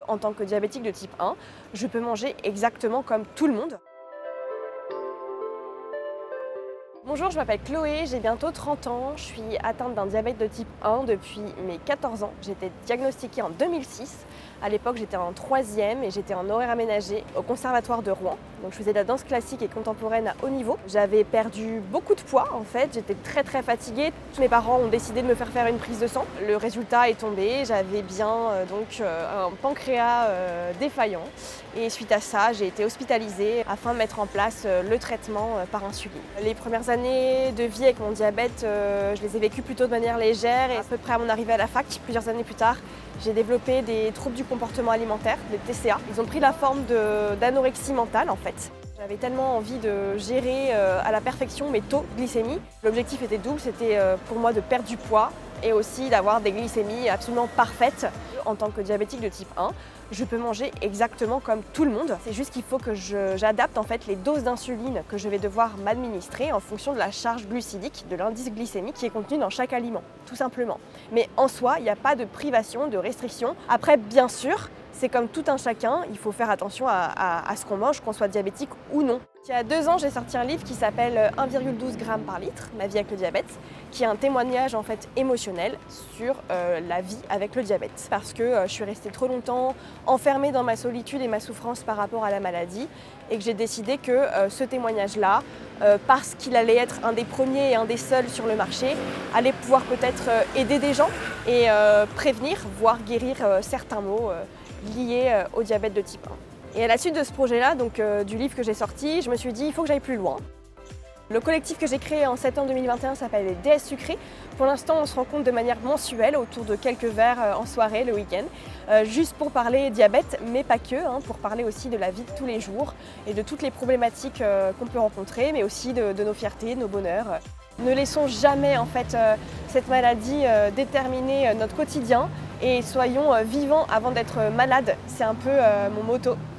En tant que diabétique de type 1, je peux manger exactement comme tout le monde. Bonjour, je m'appelle Chloé, j'ai bientôt 30 ans, je suis atteinte d'un diabète de type 1 depuis mes 14 ans. J'ai été diagnostiquée en 2006. À l'époque, j'étais en 3e et j'étais en horaire aménagé au Conservatoire de Rouen. Donc je faisais de la danse classique et contemporaine à haut niveau. J'avais perdu beaucoup de poids en fait, j'étais très fatiguée. Mes parents ont décidé de me faire une prise de sang. Le résultat est tombé, j'avais bien un pancréas défaillant. Et suite à ça, j'ai été hospitalisée afin de mettre en place le traitement par insuline. Les premières années de vie avec mon diabète, je les ai vécues plutôt de manière légère et à peu près à mon arrivée à la fac, plusieurs années plus tard, j'ai développé des troubles du comportement alimentaire, des TCA. Ils ont pris la forme d'anorexie mentale en fait. J'avais tellement envie de gérer à la perfection mes taux de glycémie. L'objectif était double, c'était pour moi de perdre du poids et aussi d'avoir des glycémies absolument parfaites. En tant que diabétique de type 1, je peux manger exactement comme tout le monde. C'est juste qu'il faut que j'adapte en fait les doses d'insuline que je vais devoir m'administrer en fonction de la charge glucidique, de l'indice glycémique qui est contenu dans chaque aliment, tout simplement. Mais en soi, il n'y a pas de privation, de restriction. Après, bien sûr, c'est comme tout un chacun, il faut faire attention à ce qu'on mange, qu'on soit diabétique ou non. Il y a 2 ans, j'ai sorti un livre qui s'appelle 1,12 g par litre, ma vie avec le diabète, qui est un témoignage en fait émotionnel sur la vie avec le diabète. Parce que je suis restée trop longtemps enfermée dans ma solitude et ma souffrance par rapport à la maladie et que j'ai décidé que ce témoignage-là, parce qu'il allait être un des premiers et un des seuls sur le marché, allait pouvoir peut-être aider des gens et prévenir, voire guérir certains maux liés au diabète de type 1. Et à la suite de ce projet-là, donc du livre que j'ai sorti, je me suis dit il faut que j'aille plus loin. Le collectif que j'ai créé en septembre 2021 s'appelle les DS Sucrés. Pour l'instant, on se rencontre de manière mensuelle autour de quelques verres en soirée le week-end, juste pour parler diabète, mais pas que, pour parler aussi de la vie de tous les jours et de toutes les problématiques qu'on peut rencontrer, mais aussi de nos fiertés, de nos bonheurs. Ne laissons jamais en fait cette maladie déterminer notre quotidien et soyons vivants avant d'être malades. C'est un peu mon motto.